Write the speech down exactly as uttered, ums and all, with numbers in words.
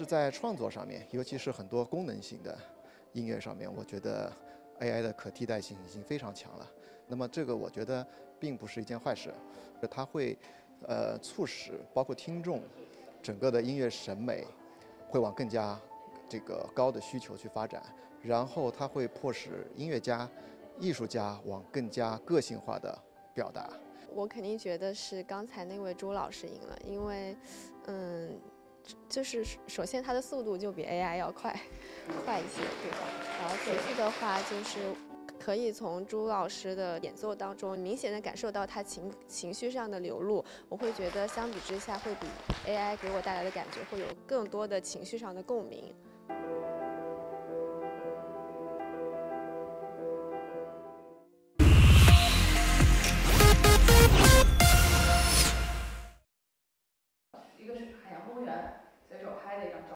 在创作上面，尤其是很多功能性的音乐上面，我觉得 A I 的可替代性已经非常强了。那么这个我觉得并不是一件坏事，它会呃促使包括听众整个的音乐审美会往更加这个高的需求去发展，然后它会迫使音乐家、艺术家往更加个性化的表达。 我肯定觉得是刚才那位朱老师赢了，因为，嗯，就是首先它的速度就比 A I 要快，快一些，对吧？然后其次的话就是可以从朱老师的演奏当中明显的感受到他情情绪上的流露，我会觉得相比之下会比 A I 给我带来的感觉会有更多的情绪上的共鸣。